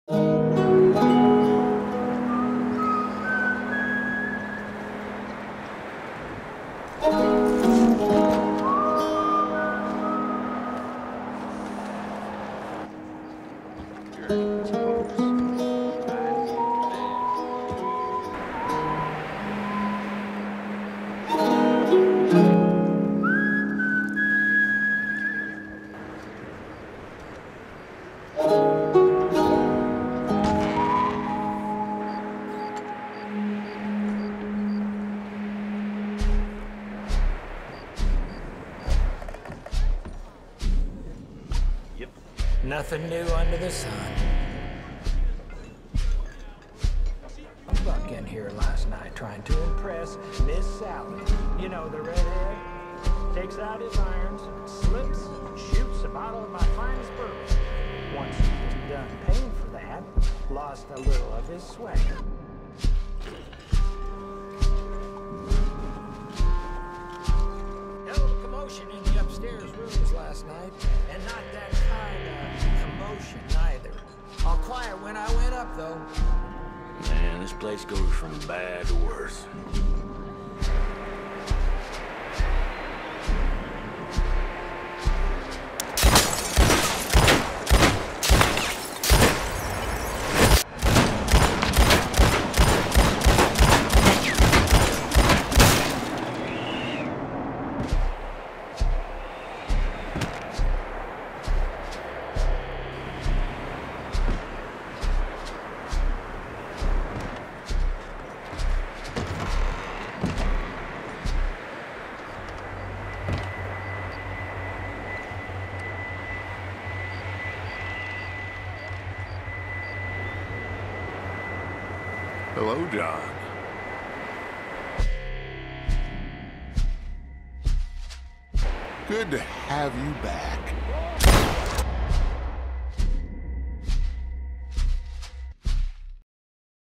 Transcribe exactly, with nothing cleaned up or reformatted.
Nothing new under the sun. A buck in here last night trying to impress Miss Sally. You know, the redhead. Takes out his irons, slips, and shoots a bottle of my finest bourbon. Once he was done paying for that, lost a little of his swagger. Hell of a commotion in the upstairs rooms last night, and not that kind of commotion either. All quiet when I went up, though. Man, this place goes from bad to worse. Hello, John. Good to have you back.